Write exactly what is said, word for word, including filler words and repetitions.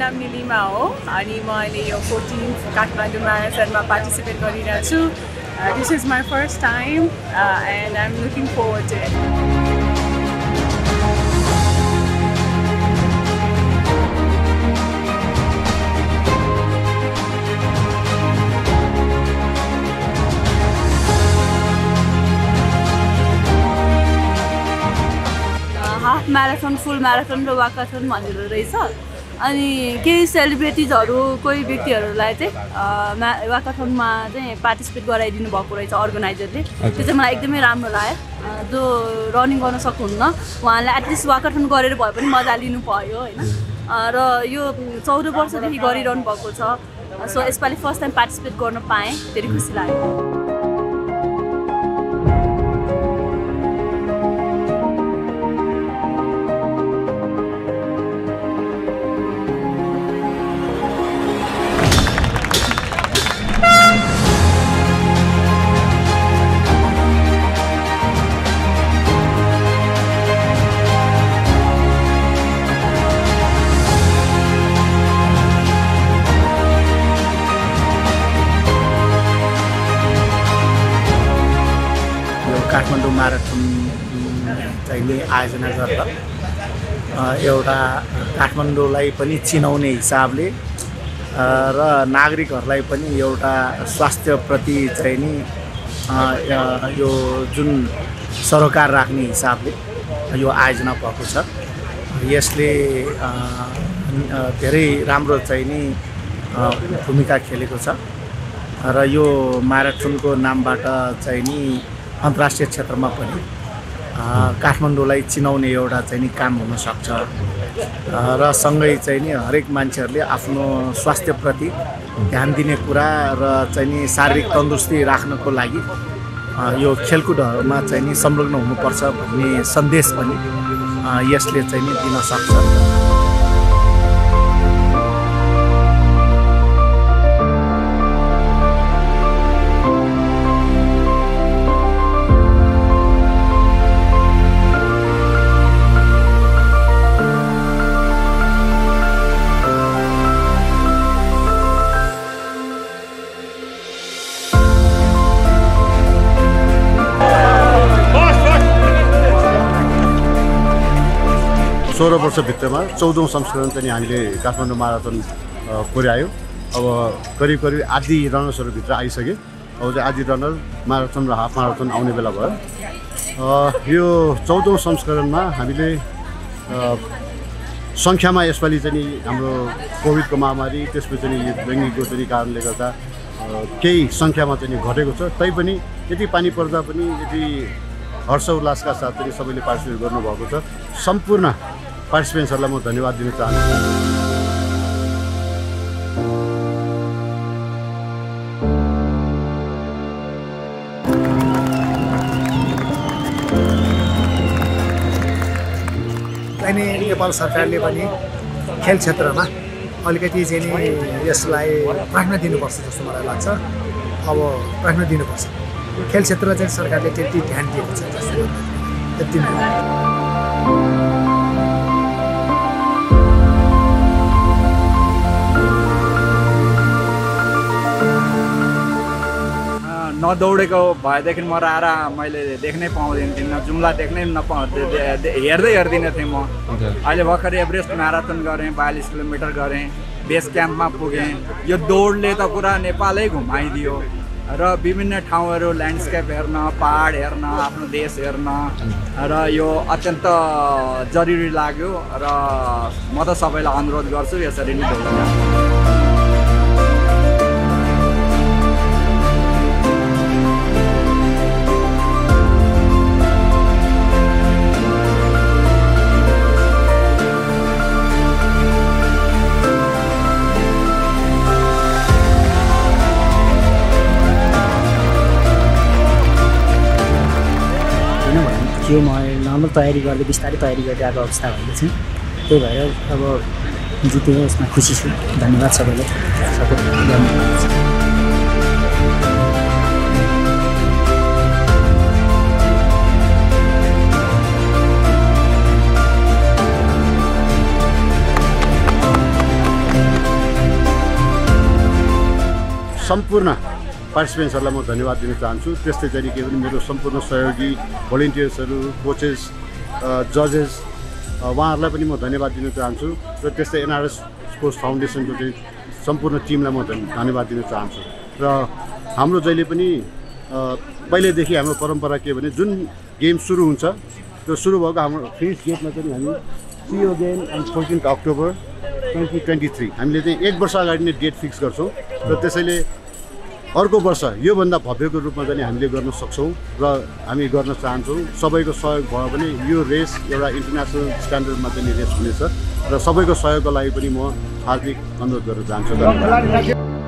नाम निलिमा हो अनि म अहिले यो फोर्टिन्थ काठमाडौँ म्याराथनमा पार्टिसिपेट गरिरहेको छु. This is my first time and I am looking forward to it. Half marathon, full marathon र वाकाथन भनेर रहेछ. अनि केही सेलिब्रिटिजहरू कोही व्यक्तिहरूलाई चाहिँ म्या वाकाथनमा चाहिँ पार्टिसिपेट गराइदिनु भएको रहेछ अर्गनाइजरले. त्यो चाहिँ मलाई एकदमै राम्रो लाग्यो. जो रनिङ गर्न सक्नुहुन्न उहाँलाई एटलिस्ट वाकाथन गरेर भए पनि मजा लिनु भयो होइन. र यो चौध वर्षदेखि गरिरहनु भएको छ. सो यसपालि फर्स्ट टाइम पार्टिसिपेट गर्न पाएँ, धेरै खुसी लाग्यो. काठमाडौँ म्याराथन चाहिँ आयोजना गर्दा एउटा काठमाडौँलाई पनि चिनाउने हिसाबले र नागरिकहरूलाई पनि एउटा स्वास्थ्यप्रति चाहिँ नि यो जुन सरोकार राख्ने हिसाबले यो आयोजना भएको छ. यसले धेरै राम्रो चाहिँ नि भूमिका खेलेको छ र यो म्याराथनको नामबाट चाहिँ नि अन्तर्राष्ट्रिय क्षेत्रमा पनि काठमाडौँलाई चिनाउने एउटा चाहिँ नि काम हुन सक्छ. र सँगै चाहिँ नि हरेक मान्छेहरूले आफ्नो स्वास्थ्यप्रति ध्यान दिने कुरा र चाहिँ नि शारीरिक तन्दुरुस्ती राख्नको लागि यो खेलकुदहरूमा चाहिँ नि संलग्न हुनुपर्छ भन्ने सन्देश पनि यसले चाहिँ नि दिन सक्छ. सोह्र वर्षभित्रमा चौधौँ संस्करण चाहिँ हामीले काठमाडौँ माराथन पुर्यायो. अब करिब करिब आधी रनर्सहरूभित्र आइसके. अब चाहिँ आधी रनर माराथन र हाफ माराथन आउने बेला भयो. यो चौधौँ संस्करणमा हामीले सङ्ख्यामा यसपालि चाहिँ हाम्रो कोभिडको महामारी त्यसपछि यो डेङ्गीको चाहिँ कारणले गर्दा केही सङ्ख्यामा चाहिँ घटेको छ. तैपनि यति पानी पर्दा पनि यति हर्षोल्लासका साथ चाहिँ सबैले पार्टिसिपेट गर्नुभएको छ. सम्पूर्ण पार्टिसिपेन्ट्सहरूलाई म धन्यवाद दिन चाहन्छु. अनि नेपाल सरकारले पनि खेल क्षेत्रमा अलिकति चाहिँ नि यसलाई प्राथमिकता दिनुपर्छ जस्तो मलाई लाग्छ. अब प्राथमिकता दिनुपर्छ. खेल क्षेत्रलाई चाहिँ सरकारले त्यति ध्यान दिएको छ जस्तो त्यति नै. नदौडेको भएदेखि म आएर मैले देख्नै पाउँदैन थिइनँ. जुम्ला देख्नै नपाउ हेर्दै हेर्दिनँ थिएँ म. अहिले भर्खर एभरेस्ट म्याराथन गरेँ, बयालिस किलोमिटर गरेँ, बेस क्याम्पमा पुगेँ. यो दौडले त पुरा नेपालै घुमाइदियो र विभिन्न ठाउँहरू ल्यान्डस्केप हेर्न, पहाड हेर्न, आफ्नो देश हेर्न र यो अत्यन्त जरुरी लाग्यो. र म त सबैलाई अनुरोध गर्छु यसरी नै दौड्न. यो म नर्मल तयारी गर्दै बिस्तारै तयारी गर्दै आएको अवस्था भएको छ. त्यही भएर अब जितेँ, यसमा खुसी छु. धन्यवाद सबैलाई सपोर्ट गर्नु. सम्पूर्ण पार्टिसिपेन्ट्सहरूलाई म धन्यवाद दिन चाहन्छु। त्यस्तै चाहिँ के भने मेरो सम्पूर्ण सहयोगी भोलिन्टियर्सहरू, कोचेस, जजेस उहाँहरूलाई पनि म धन्यवाद दिन चाहन्छु र त्यस्तै एनआरएस स्पोर्ट्स फाउन्डेसनको चाहिँ सम्पूर्ण टिमलाई म धन्यवाद दिन चाहन्छु। र हाम्रो जहिले पनि पहिल्यैदेखि हाम्रो परम्परा के भने जुन गेम सुरु हुन्छ त्यो सुरु भएको हाम्रो फिनिस गेटमा चाहिँ हामी see you again on fourteenth October twenty twenty three हामीले चाहिँ एक वर्ष अगाडि नै डेट फिक्स गर्छौँ र त्यसैले अर्को वर्ष योभन्दा भव्यको रूपमा चाहिँ हामीले गर्न सक्छौँ र हामी गर्न चाहन्छौँ। सबैको सहयोग भयो भने यो रेस एउटा इन्टरनेसनल स्ट्यान्डर्डमा चाहिँ रेस हुनेछ र सबैको सहयोगको लागि पनि म हार्दिक अनुरोध गर्न चाहन्छु।